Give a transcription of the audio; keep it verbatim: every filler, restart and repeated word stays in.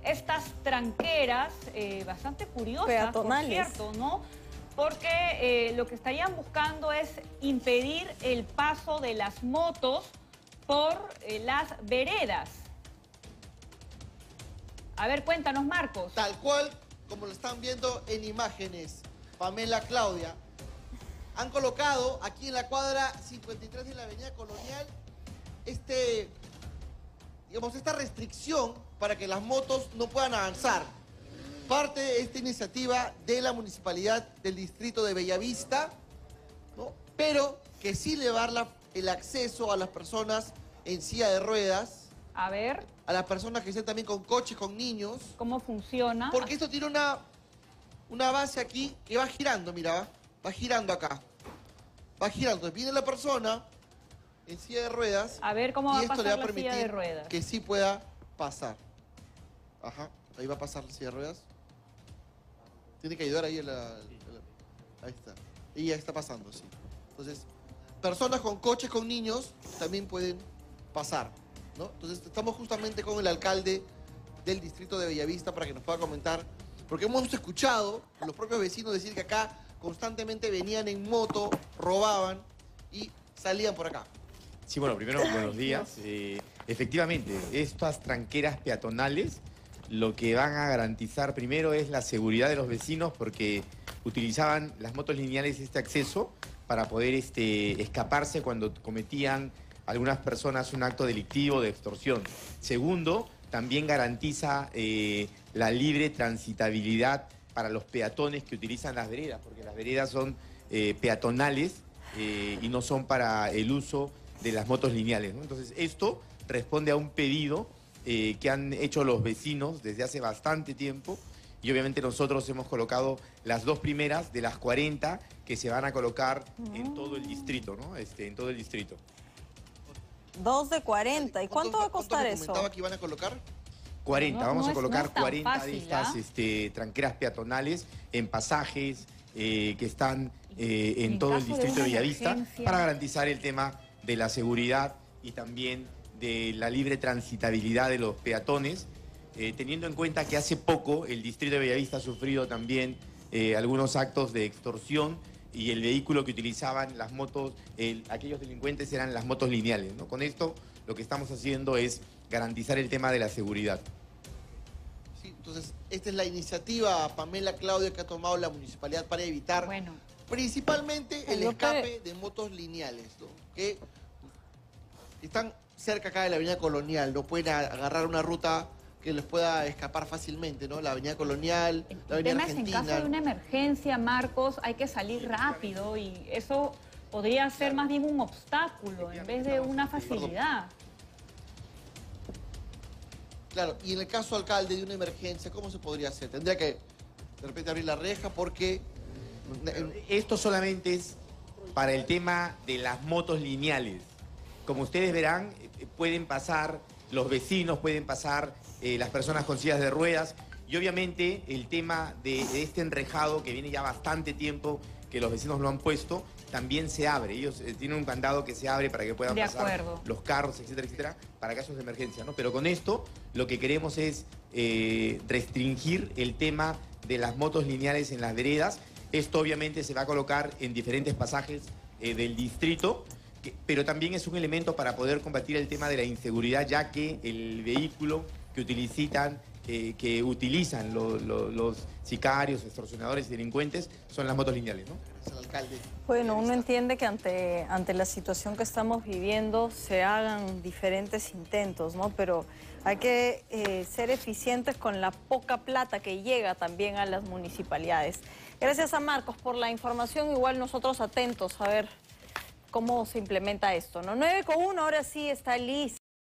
estas tranqueras eh, bastante curiosas, peatonales, por cierto, ¿no? Porque eh, lo que estarían buscando es impedir el paso de las motos por eh, las veredas. A ver, cuéntanos, Marcos. Tal cual, como lo están viendo en imágenes, Pamela, Claudia, han colocado aquí en la cuadra cincuenta y tres de la Avenida Colonial este, digamos, esta restricción para que las motos no puedan avanzar. Parte de esta iniciativa de la Municipalidad del Distrito de Bellavista, ¿no? Pero que sí le va a dar la, el acceso a las personas en silla de ruedas. A ver. A las personas que estén también con coches, con niños. ¿Cómo funciona? Porque esto tiene una, una base aquí que va girando, mira, va, va girando acá. Va girando. Entonces viene la persona en silla de ruedas. A ver cómo va y a esto le pasar va a la silla de permitir ruedas. que sí pueda pasar. Ajá, ahí va a pasar la silla de ruedas. Tiene que ayudar ahí a la, a la- Ahí está. Y ya está pasando, sí. Entonces, personas con coches, con niños, también pueden pasar, ¿no? Entonces, estamos justamente con el alcalde del distrito de Bellavista para que nos pueda comentar, porque hemos escuchado a los propios vecinos decir que acá constantemente venían en moto, robaban y salían por acá. Sí, bueno, primero, buenos días. Eh, efectivamente, estas tranqueras peatonales lo que van a garantizar primero es la seguridad de los vecinos porque utilizaban las motos lineales este acceso para poder este, escaparse cuando cometían algunas personas un acto delictivo de extorsión. Segundo, también garantiza eh, la libre transitabilidad para los peatones que utilizan las veredas, porque las veredas son eh, peatonales eh, y no son para el uso de las motos lineales, ¿no? Entonces, esto responde a un pedido eh, que han hecho los vecinos desde hace bastante tiempo y obviamente nosotros hemos colocado las dos primeras de las cuarenta que se van a colocar en todo el distrito, ¿no? Este, en todo el distrito. Dos de cuarenta. ¿Y cuánto va a costar ¿Cuánto me eso? comentaba que iban a colocar? cuarenta, No, vamos no a es- colocar no es tan cuarenta fácil, de estas ¿ah? este, tranqueras peatonales en pasajes eh, que están eh, en En todo el caso de distrito de, una Bellavista emergencia. para garantizar el tema de la seguridad y también de la libre transitabilidad de los peatones, eh, teniendo en cuenta que hace poco el distrito de Bellavista ha sufrido también eh, algunos actos de extorsión y el vehículo que utilizaban las motos, el- aquellos delincuentes eran las motos lineales, ¿no? Con esto lo que estamos haciendo es garantizar el tema de la seguridad. Sí, entonces, esta es la iniciativa, Pamela, Claudia, que ha tomado la municipalidad para evitar Bueno, principalmente el Yo escape de motos lineales, ¿no? Que están cerca acá de la Avenida Colonial, no pueden a- agarrar una ruta que les pueda escapar fácilmente, ¿no? La Avenida Colonial, el la Avenida tema es en Argentina. caso de una emergencia, Marcos, hay que salir rápido y eso podría ser más bien un obstáculo en vez de una facilidad. Claro, y en el caso, alcalde, de una emergencia, ¿cómo se podría hacer? Tendría que, de repente, abrir la reja porque... Esto solamente es para el tema de las motos lineales. Como ustedes verán, eh, pueden pasar los vecinos, pueden pasar eh, las personas con sillas de ruedas y obviamente el tema de, de este enrejado que viene ya bastante tiempo que los vecinos lo han puesto, también se abre. Ellos eh, tienen un candado que se abre para que puedan De pasar acuerdo. los carros, etcétera, etcétera, para casos de emergencia, ¿no? Pero con esto lo que queremos es eh, restringir el tema de las motos lineales en las veredas. Esto obviamente se va a colocar en diferentes pasajes eh, del distrito, que- pero también es un elemento para poder combatir el tema de la inseguridad, ya que el vehículo que utilizan, eh, que utilizan lo- lo- los sicarios, extorsionadores y delincuentes son las motos lineales, ¿no? Es el alcalde. Bueno, uno entiende que ante, ante la situación que estamos viviendo se hagan diferentes intentos, ¿no? Pero hay que eh, ser eficientes con la poca plata que llega también a las municipalidades. Gracias a Marcos por la información, igual nosotros atentos a ver cómo se implementa esto, ¿no? nueve con uno, ahora sí está Liz.